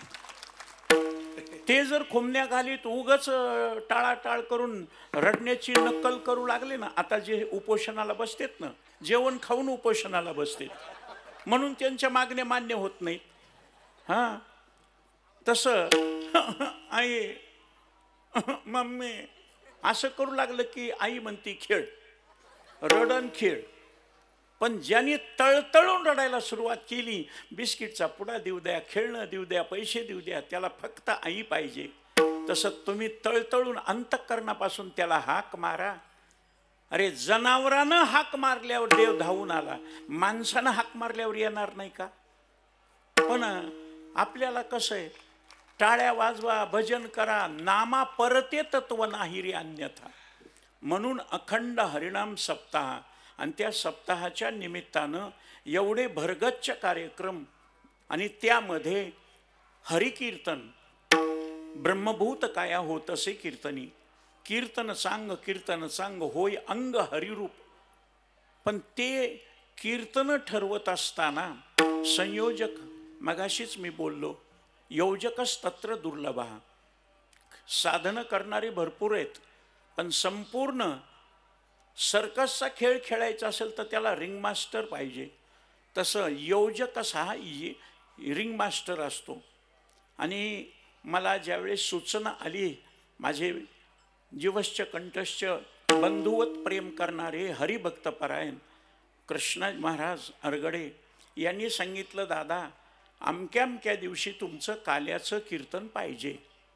S6: ते जर खुमण्या घालीत उगच टाळाटाळ करून रडण्याची नक्कल करू लागले ना, आता जे उपोषणाला बसतेत ना, जेवण खाऊन उपोषणाला बसतेत, म्हणून त्यांच्या मागण्या मान्य होत नाहीत. हा, तसं आई मम्मी असं करू लागलं की आई म्हणती खेळ, रडण खेळ. पण ज्यांनी तळतळून रडायला सुरुवात केली, बिस्किटचा पुडा देऊ द्या, खेळणं देऊ द्या, पैसे देऊ द्या, त्याला फक्त आई पाहिजे. तसं तुम्ही तळतळून अंतःकरणापासून त्याला हाक मारा. अरे जनावरानं हाक मारल्यावर देव धावून आला, माणसानं हाक मारल्यावर येणार नाही का? पण आपल्याला कसं आहे, टाळ्या वाजवा, भजन करा, नामा परते तत्व नाही रे अन्यथा. म्हणून अखंड हरिनाम सप्ताह आणि त्या सप्ताहाच्या निमित्तानं एवढे भरगच्च कार्यक्रम आणि त्यामध्ये हरिकीर्तन, ब्रह्मभूत काया होत असे कीर्तनी, कीर्तन सांग कीर्तन सांग होय अंग हरिरूप. पण ते कीर्तन ठरवत असताना संयोजक, मगाशीच मी बोललो, योजकच तत्र दुर्लभ. साधन करणारे भरपूर आहेत, पण संपूर्ण सर्कसचा खेळ खेळायचा असेल तर त्याला रिंग मास्टर पाहिजे. तसं योजक हा रिंग मास्टर असतो. आणि मला ज्यावेळेस सूचना आली, माझे जीवश्च कंठश्च बंधुवत प्रेम करणारे हरिभक्तपरायण कृष्ण महाराज अरगडे यांनी सांगितलं, दादा अमक्या अमक्या दिवशी तुमचं काल्याचं कीर्तन पाहिजे,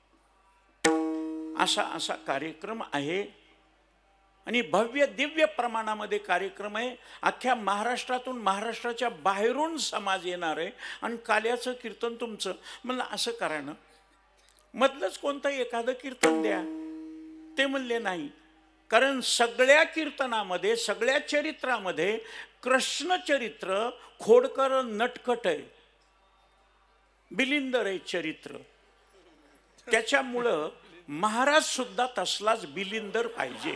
S6: असा असा कार्यक्रम आहे. आणि भव्य दिव्य प्रमाणामध्ये कार्यक्रम आहे. अख्ख्या महाराष्ट्रातून, महाराष्ट्राच्या बाहेरून समाज येणार आहे आणि काल्याचं कीर्तन तुमचं. म्हणलं असं करा ना, मधलंच कोणतं एखादं कीर्तन द्या. ते म्हणले नाही, कारण सगळ्या कीर्तनामध्ये, सगळ्या चरित्रामध्ये कृष्ण चरित्र खोडकर नटखट आहे, बिलिंदर आहे चरित्र. त्याच्यामुळं महाराज सुद्धा तसलाच बिलिंदर पाहिजे.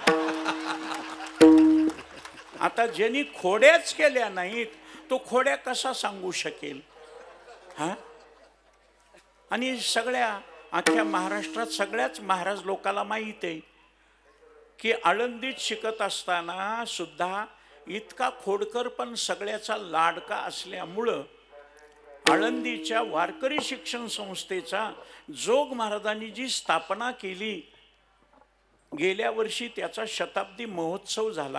S6: आता ज्यांनी खोड्याच केल्या नाहीत तो खोड्या कसा सांगू शकेल? हा. आणि सगळ्या अख्ख्या महाराष्ट्रात सगळ्याच महाराज लोकाला माहीत आहे की आळंदीत शिकत असताना सुद्धा इतका खोडकर पण सगळ्याचा लाडका असल्यामुळं आळंदीच्या वारकरी शिक्षण संस्थेचा जोग महाराजांनी जी स्थापना केली, गेल्या वर्षी त्याचा शताब्दी महोत्सव झाला.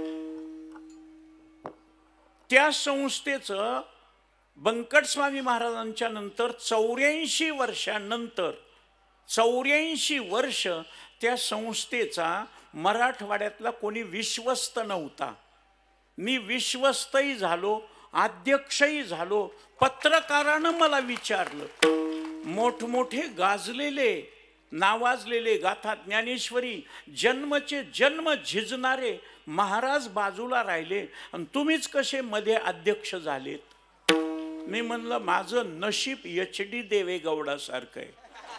S6: त्या संस्थेचं बंकट स्वामी महाराजांच्या नंतर चौऱ्याऐंशी वर्षानंतर चौऱ्याऐंशी वर्ष त्या संस्थेचा मराठवाड्यातला कोणी विश्वस्त नव्हता. मी विश्वस्तही झालो, अध्यक्षही झालो. पत्रकारानं मला विचारलं, मोठमोठे गाजलेले नावाजलेले गाथा ज्ञानेश्वरी जन्मचे जन्म झिजणारे महाराज बाजूला राहिले आणि तुम्हीच कसे मध्ये अध्यक्ष झालेत? मी म्हणलं माझं नशीब एच डी देवेगौडासारखं आहे.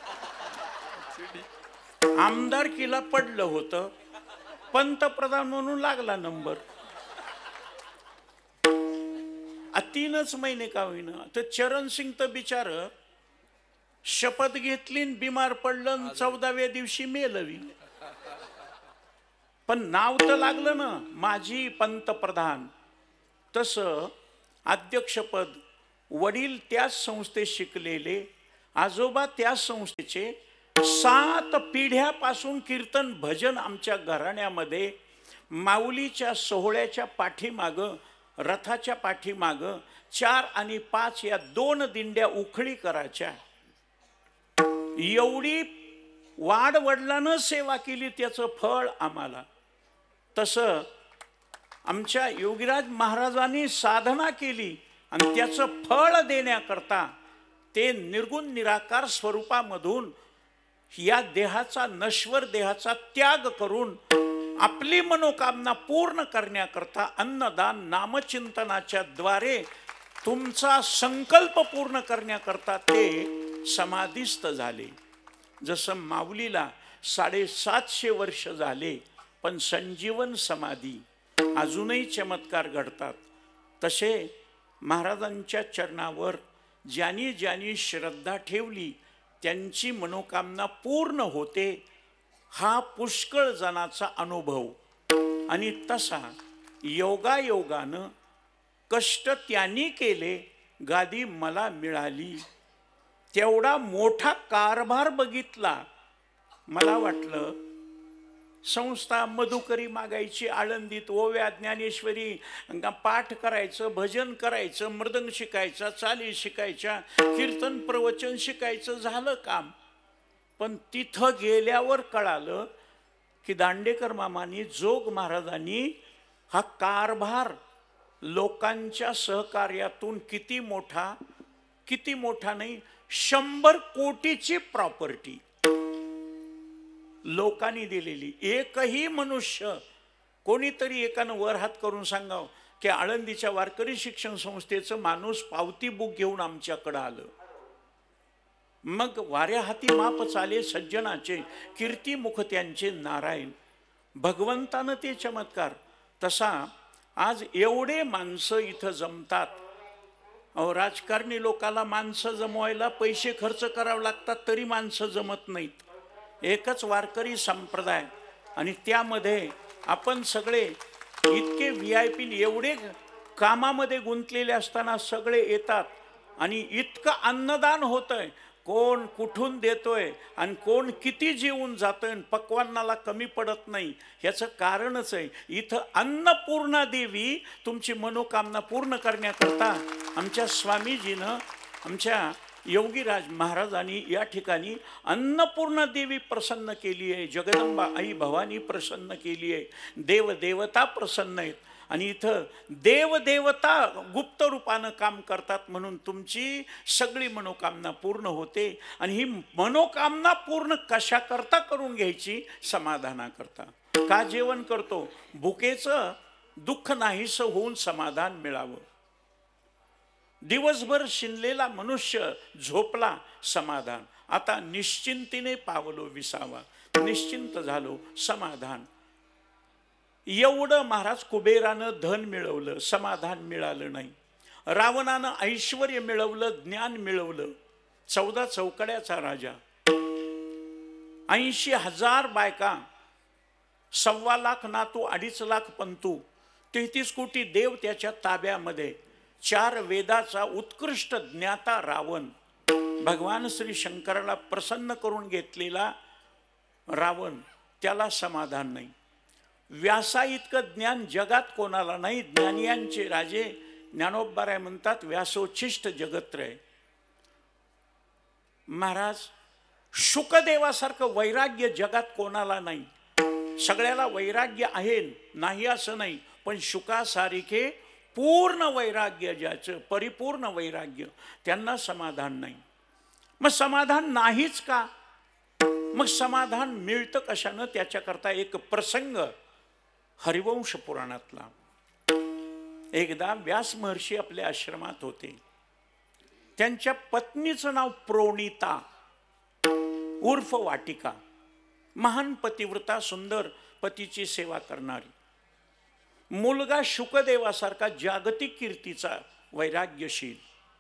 S6: आमदारकीला पडलं होतं, पंतप्रधान म्हणून लागला नंबर. तीनच महिने का होईना. तर चरण सिंग तर बिचार शपथ घेतली, बिमार पडलं, चौदाव्या दिवशी मेलवी. पण नाव तर लागलं ना, माजी पंतप्रधान. तसं अध्यक्षपद, वडील त्याच संस्थेत शिकलेले, आजोबा त्याच संस्थेचे, सात पिढ्यापासून कीर्तन भजन आमच्या घराण्यामध्ये. माऊलीच्या सोहळ्याच्या पाठीमागं, रथाच्या पाठीमागं चार आणि पाच या दोन दिंड्या उखळी करायच्या. एवढी वाड वडिलांनं सेवा केली, त्याचं फळ आम्हाला. तसं आमच्या योगीराज महाराजांनी साधना केली आणि त्याचं फळ देण्याकरता ते निर्गुण निराकार स्वरूपामधून या देहाचा, नश्वर देहाचा त्याग करून आपली मनोकामना पूर्ण करण्याकरता अन्नदान नामचिंतनाच्या द्वारे तुमचा संकल्प पूर्ण करण्याकरता ते समाधिस्थ झाले. जसं माऊलीला साडेसातशे वर्ष झाले पण संजीवन समाधी, अजूनही चमत्कार घडतात. तसे महाराजांच्या चरणावर ज्यांनी ज्यांनी श्रद्धा ठेवली त्यांची मनोकामना पूर्ण होते, हा पुष्कळ जणाचा अनुभव. आणि तसा योगायोगानं कष्ट त्यांनी केले, गादी मला मिळाली. तेवढा मोठा कारभार बघितला. मला वाटलं संस्था मधुकरी मागायची आळंदीत, ओव्या ज्ञानेश्वरी पाठ करायचं, भजन करायचं, मृदंग शिकायचा, चाली शिकायच्या, कीर्तन प्रवचन शिकायचं, झालं काम. पण तिथं गेल्यावर कळालं की दांडेकर मामांनी, जोग महाराजांनी हा कारभार लोकांच्या सहकार्यातून किती मोठा, किती मोठा नाही, शंभर कोटीची प्रॉपर्टी लोकांनी दिलेली. एकही मनुष्य, कोणीतरी एकानं वर हात करून सांगावं की आळंदीच्या वारकरी शिक्षण संस्थेचं माणूस पावती बुक घेऊन आमच्याकडं आलं. मग वाऱ्या हाती माप चाले सज्जनाचे, कीर्तिमुख त्यांचे नारायण. भगवंतानं ते चमत्कार. तसा आज एवढे माणसं इथं जमतात. अहो, राजकारणी लोकाला माणसं जमवायला पैसे खर्च करावे लागतात, तरी माणसं जमत नाहीत. एकच वारकरी संप्रदाय आणि त्यामध्ये आपण सगळे इतके व्ही आय पी एवढे कामामध्ये गुंतलेले असताना सगळे येतात आणि इतकं अन्नदान होतंय. कोण कुठून देतोय आणि कोण किती जीवन जातोय, पक्वान्नाला कमी पडत नाही. ह्याचं कारणच आहे इथं अन्नपूर्णा देवी तुमची मनोकामना पूर्ण करण्याकरता आमच्या स्वामीजीनं, आमच्या योगीराज महाराजांनी या ठिकाणी अन्नपूर्णा देवी प्रसन्न केली आहे. जगदंबा आई भवानी प्रसन्न केली आहे. देवदेवता प्रसन्न आहेत आणि इथं देवदेवता गुप्त रूपानं काम करतात. म्हणून तुमची सगळी मनोकामना पूर्ण होते. आणि ही मनोकामना पूर्ण कशाकरता करून घ्यायची? समाधानाकरता. का जेवण करतो? भुकेचं दुःख नाहीसं होऊन समाधान मिळावं. दिवसभर शिनलेला मनुष्य झोपला, समाधान. आता निश्चिंतीने पावलो विसावा, निश्चिंत झालो, समाधान. एवढं महाराज कुबेरानं धन मिळवलं, समाधान मिळालं नाही. रावणानं ऐश्वर मिळवलं, ज्ञान मिळवलं, चौदा चौकड्याचा राजा, ऐंशी हजार बायका, सव्वा लाख नातू, अडीच लाख पंतू, तेहतीस कोटी देव त्याच्या ताब्यामध्ये, चार वेदाचा उत्कृष्ट ज्ञाता रावण. भगवान श्री शंकराला प्रसन्न करून घेतलेला रावण, त्याला समाधान नाही. व्यासा इतकं ज्ञान जगात कोणाला नाही. ज्ञानियांचे राजे ज्ञानोबराय म्हणतात, व्यासोच्छिष्ट जगत्रय. महाराज, शुकदेवासारखं वैराग्य जगात कोणाला नाही. सगळ्याला वैराग्य आहे, नाही असं नाही, पण शुकासारखे पूर्ण वैराग्य ज्याचं, परिपूर्ण वैराग्य, त्यांना समाधान नाही. मग समाधान नाहीच का? मग समाधान मिळतं कशानं? त्याच्याकरता एक प्रसंग हरिवंश पुराणातला. एकदा व्यास महर्षी आपल्या आश्रमात होते. त्यांच्या पत्नीचं नाव प्रोणिता उर्फ वाटिका. महान पतिव्रता, सुंदर पतीची सेवा करणारी. मुलगा शुकदेवासारखा जागतिक कीर्तीचा, वैराग्यशील.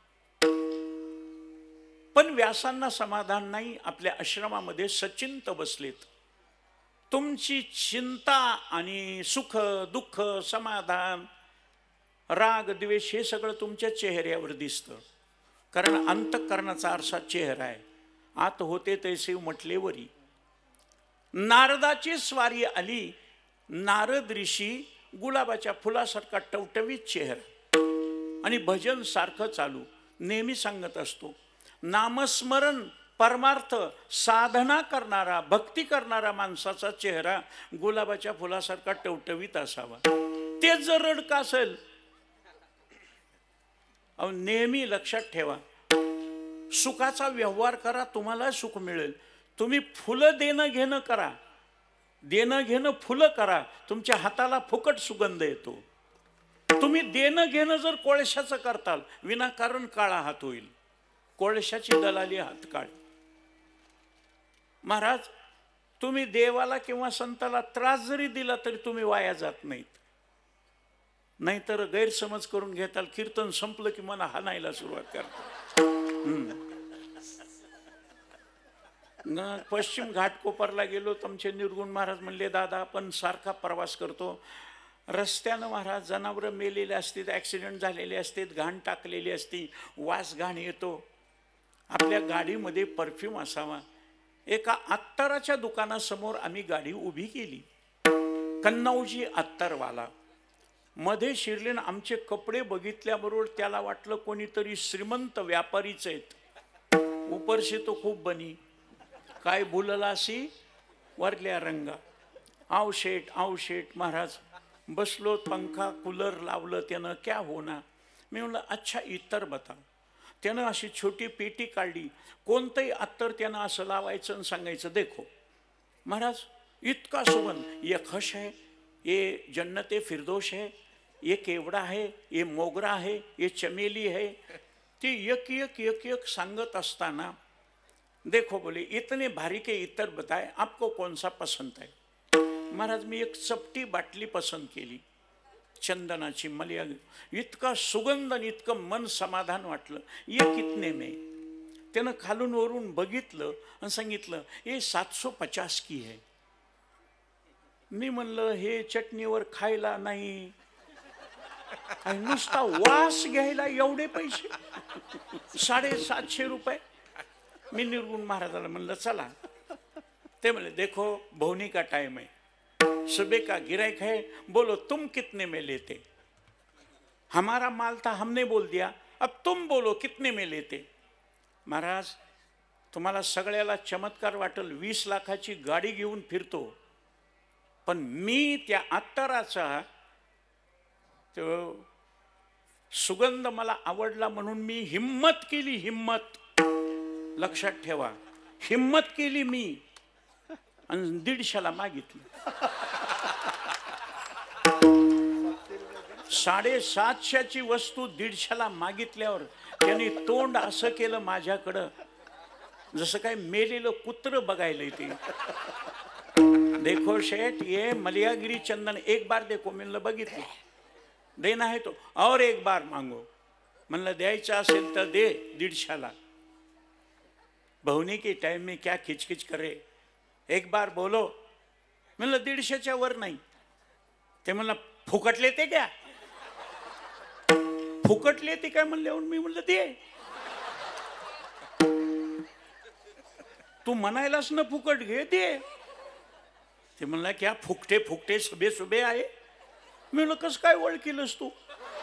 S6: पण व्यासांना समाधान नाही. आपल्या आश्रमामध्ये सचिंत बसलेत. तुमची चिंता आणि सुख दुःख समाधान राग द्वेष हे सगळं तुमच्या चेहऱ्यावर दिसतं. कारण अंतःकरणाचा आरसा चेहरा आहे. आत होते तैसे म्हटलेवरी. नारदाची स्वारी आली. नारद ऋषी गुलाबाच्या फुलासारखा टवटवीत चेहरा आणि भजन सारखं चालू. नेहमी सांगत असतो, नामस्मरण परमार्थ साधना करणारा, भक्ती करणारा माणसाचा चेहरा गुलाबाच्या फुलासारखा टवटवीत असावा. ते जर रडका असेल, अहो नेहमी लक्षात ठेवा, सुखाचा व्यवहार करा, तुम्हाला सुख मिळेल. तुम्ही फुलं देणं घेणं करा, देणं घेणं फुलं करा, तुमच्या हाताला फुकट सुगंध येतो. तुम्ही देणं घेणं जर कोळशाचं करताल, विनाकारण काळा हात होईल. कोळशाची दलाली हात काळ. महाराज, तुम्ही देवाला किंवा संताला त्रास जरी दिला तरी तुम्ही वाया जात नाहीत. नाहीतर गैरसमज करून घेताल. कीर्तन संपलं की मला हाणायला सुरुवात करतात. पश्चिम घाटकोपरला गेलो, तुमचे निर्गुण महाराज म्हणले, दादा आपण सारखा प्रवास करतो, रस्त्यानं महाराज जनावरं मेलेले असतात, ॲक्सिडेंट झालेले असतात, घाण टाकलेली असते, वास घाण येतो. आपल्या गाडीमध्ये परफ्यूम असावा. एका अत्तराच्या दुकानासमोर आम्ही गाडी उभी केली. कन्नौजी अत्तरवाला मध्ये शिरलेन. आमचे कपडे बघितल्याबरोबर त्याला वाटलं कोणीतरी श्रीमंत व्यापारीच आहेत. उपरशी तो खूप बनी, काय भुललासी वरल्या रंगा. आव शेठ आव शेठ. महाराज बसलो, पंखा कूलर लावलं त्यानं. क्या होना? मी म्हणलं अच्छा इतर बता. त्यानं अशी छोटी पेटी काढली. कोणतंही अत्तर त्यानं असं लावायचं आणि सांगायचं, देखो महाराज इतका सुगंध, ये खश है, ये जन्नते फिरदोश है, ये केवड़ा है, ये मोगरा है, ये चमेली है. ते एक एक एक एक सांगत असताना देखो बोले इतने भारी के इतर बताए आपको कौन सा पसंद है. महाराज मी एक चपटी बाटली पसंत केली चंदनाची मलिया. इतका सुगंध आणि इतकं मन समाधान वाटलं. ये कितने में. त्यानं खालून वरून बघितलं आणि सांगितलं हे सातशे पचास की है. मी म्हणलं हे चटणीवर खायला नाही आणि नुसता वास घ्यायला एवढे पैसे. साडेसातशे रुपये. मी निर्गुण महाराजाला म्हणलं चला. ते म्हणले देखो भवनी का टाइम है, सुबह का गिराइक है, बोलो तुम कितने में लेते. हमारा माल था हमने बोल दिया, अब तुम बोलो कितने में लेते. महाराज तुम्हाला सगळ्याला चमत्कार वाटेल, वीस लाखाची गाडी घेऊन फिरतो, पण मी त्या अत्तराचा तो सुगंध मला आवडला म्हणून मी हिम्मत केली. हिम्मत लक्षात ठेवा, हिम्मत केली मी आणि दीडशेला मागितलं. साडेसातशेची वस्तू दीडशेला मागितल्यावर त्यांनी तोंड असं केलं माझ्याकडं जसं काय मेलेलं कुत्र बघायला ते. देखो शेठ ये मलियागिरी चंदन एक बार देखो. म्हणलं बघितलं. देना है तो और एक बार मांगो. म्हणलं द्यायचं असेल तर दे दीडशेला. भवनी के टाइम में क्या खिचखिच करे, एक बार बोलो. म्हणलं दीडशेच्या वर नाही. ते म्हणलं फुकटले ते क्या, फुकटले ते काय म्हणले. मी म्हणलं दे. तू म्हणायलास ना फुकट घे दे. ते म्हणला क्या फुकटे फुकटे सुबे सुबे आहे. मी म्हणलं कसं काय ओळखीलस तू.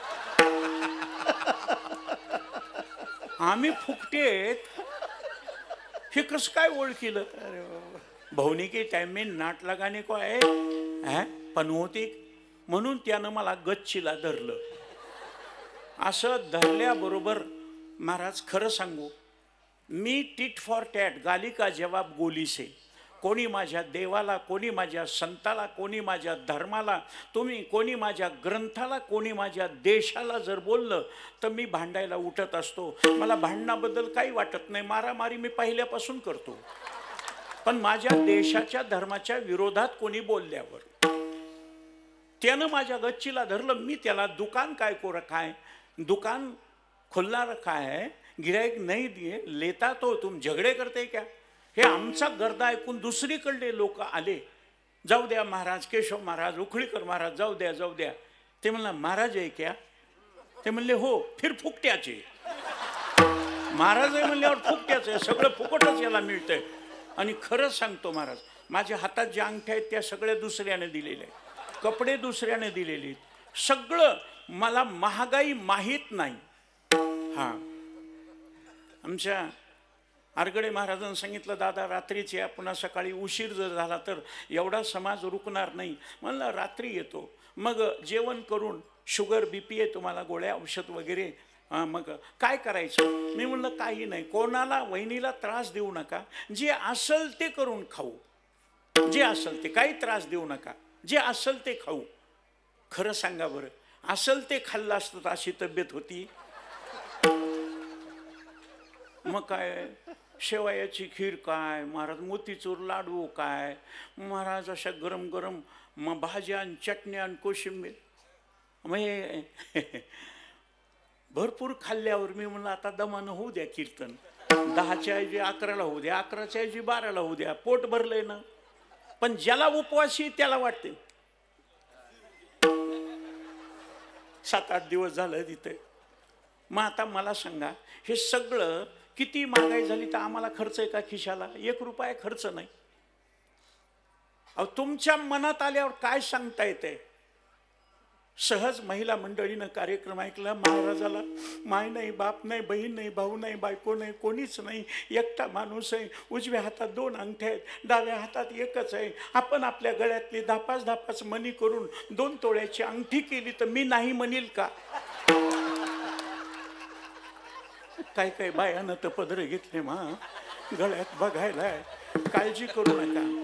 S6: आम्ही फुकटेत हे कसं काय ओळखीलं. भवनी के टाइम में नाट लगाने को आहे है पनवती म्हणून त्यानं मला गच्चीला धरलं. असं धरल्याबरोबर महाराज खरं सांगू मी टिट फॉर टॅट गाली का जवाब गोली से. कोणी माझ्या देवाला, कोणी माझ्या संताला, कोणी माझ्या धर्माला, तुम्ही कोणी माझ्या ग्रंथाला, कोणी माझ्या देशाला जर बोललं तर मी भांडायला उठत असतो. मला भांडणाबद्दल काही वाटत नाही. मारामारी मी पहिल्यापासून करतो. पण माझ्या देशाच्या धर्माच्या विरोधात कोणी बोलल्यावर त्यानं माझ्या गच्चीला धरलं. मी त्याला दुकान काय को रखा है, दुकान खुला रखा है, गिराइक नहीं दिए, लेता तो तुम झगडे करते क्या. हे आमचा गर्दा ऐकून दुसरीकडले लोक आले. जाऊ द्या महाराज, केशव महाराज, उखळीकर महाराज, जाऊ द्या जाऊ द्या. ते म्हणला महाराज आहे क्या. ते म्हणले हो. फिर फुकट्याचे. महाराज आहे म्हणल्यावर फुकट्याचे. सगळं फुकटच याला मिळतंय. आणि खरंच सांगतो महाराज माझ्या हातात ज्या अंगठ्या आहेत त्या सगळ्या दुसऱ्याने दिलेल्या आहेत. कपडे दुसऱ्याने दिलेले आहेत. सगळं मला महागाई माहीत नाही. हा आमच्या आरगडे महाराजांनी सांगितलं दादा रात्रीच या, पुन्हा सकाळी उशीर जर झाला तर एवढा समाज रुकणार नाही. म्हणलं रात्री येतो. मग जेवण करून शुगर बीपी आहे तुम्हाला, गोळ्या औषध वगैरे, मग काय करायचं. मी म्हणलं काही नाही, कोणाला वहिनीला त्रास देऊ नका, जे असेल ते करून खाऊ, जे असेल ते, काही त्रास देऊ नका, जे असेल ते खाऊ. खरं सांगा बरं असेल ते खाल्लं असतं तर अशी तब्येत होती. मग काय शेवयाची खीर काय महाराज, मोतीचूर लाडू काय महाराज, अशा गरम गरम मग भाज्या आणि चटण्या आणि कोशिंबीर. मग भरपूर खाल्ल्यावर मी म्हणलं आता दमानं होऊ द्या कीर्तन. दहाच्या ऐवजी अकराला होऊ द्या, अकराच्या ऐवजी बाराला होऊ द्या. पोट भरलंय ना. पण ज्याला उपवासी त्याला वाटते. सात आठ दिवस झालं तिथे. मग आता मला सांगा हे सगळं किती महागाई झाली तर आम्हाला खर्च आहे का खिशाला. एक रुपया खर्च नाही. अहो तुमच्या मनात आल्यावर काय सांगता येते. सहज महिला मंडळीनं कार्यक्रम ऐकला. महाराजाला माय नाही, बाप नाही, बहीण नाही, भाऊ नाही, बायको नाही, कोणीच नाही, एकटा माणूस आहे. उजव्या हातात दोन अंगठ्या आहेत, डाव्या हातात एकच आहे. आपण आपल्या गळ्यातली धापास धापास मणी करून दोन तोळ्याची अंगठी केली तर मी नाही म्हणील का. काय काय बायानं तर पदर घेतले मा गळ्यात बघायला. काळजी करू नका.